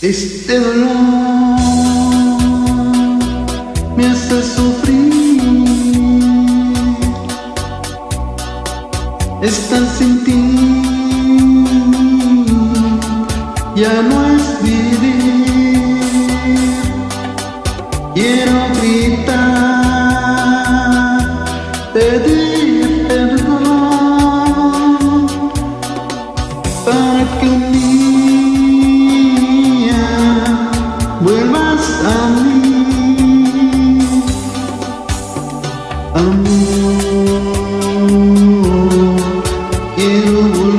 Este dolor me hace sufrir. Estar sin ti ya no es vivir. Quiero gritar, pedir perdón para que un día vuelvas a mí. Amor, quiero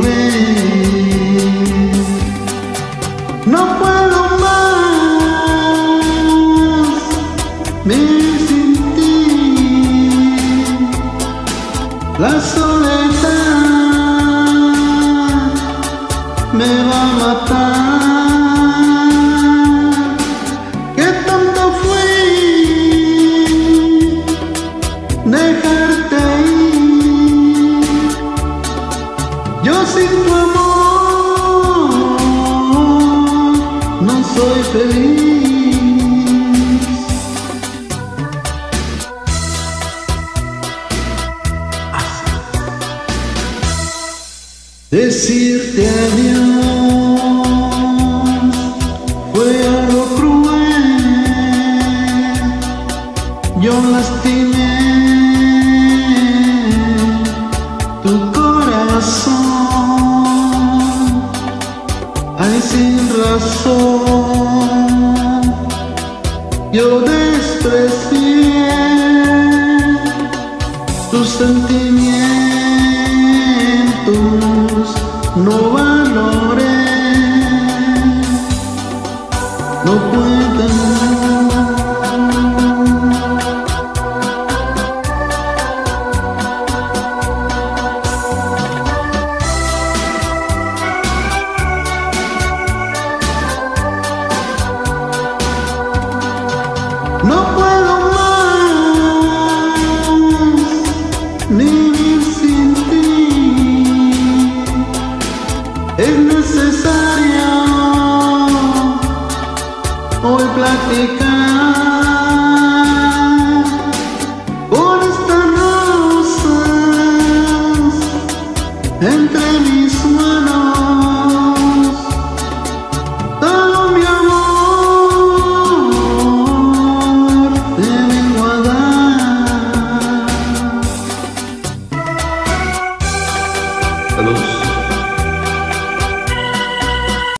volver. No puedo más vivir sin ti. La soledad me va a matar. ¿Qué tanto fui dejarte ir? Yo sin tu amor no soy feliz. Decirte adiós fue algo cruel. Yo lastimé tu corazón, ay sin razón. Yo desprecié tus sentimientos, no valoré, no puedo. No puedo más vivir sin ti. Es necesario hoy platicar por estas rosas entre mis manos. Todo mi amor te vengo a dar. Saludos.